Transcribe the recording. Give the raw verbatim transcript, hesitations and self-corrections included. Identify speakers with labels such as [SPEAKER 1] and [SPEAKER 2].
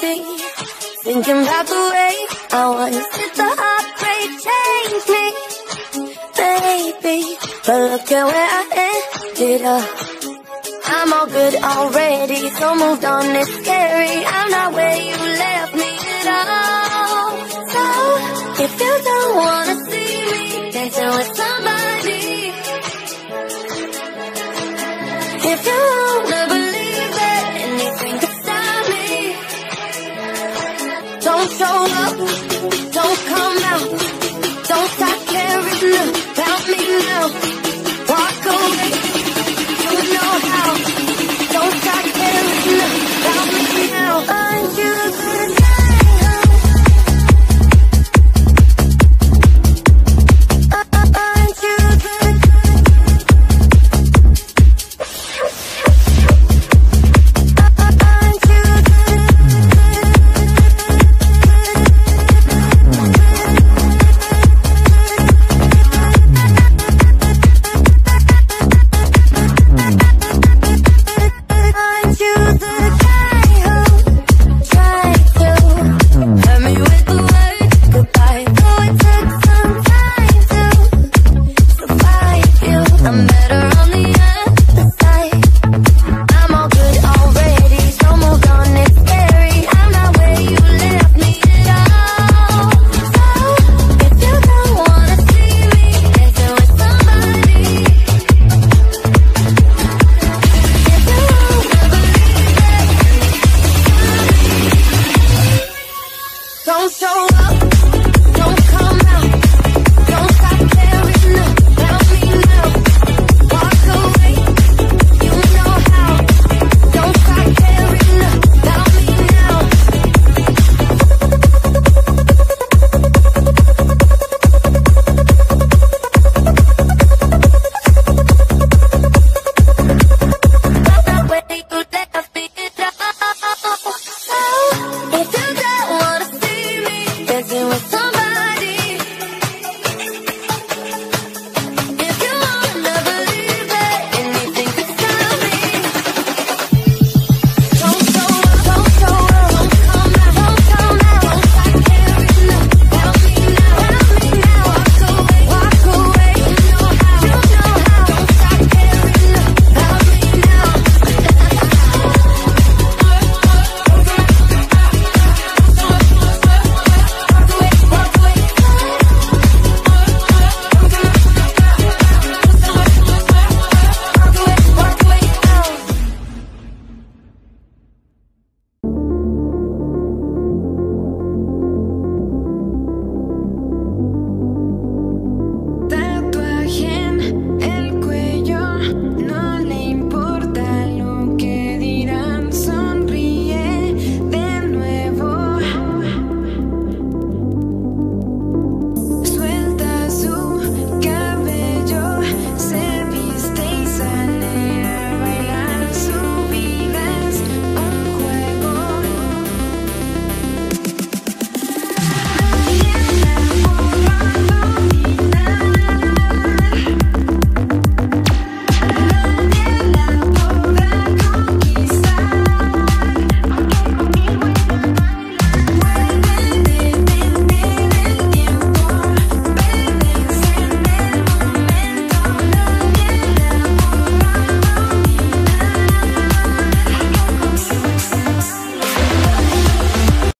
[SPEAKER 1] crazy, thinking about the way I was. Did the heartbreak change me, baby? But look at where I ended up. I'm all good already, so moved on, it's scary. I'm not where you left me at all. So, if you don't wanna see me dancing with somebody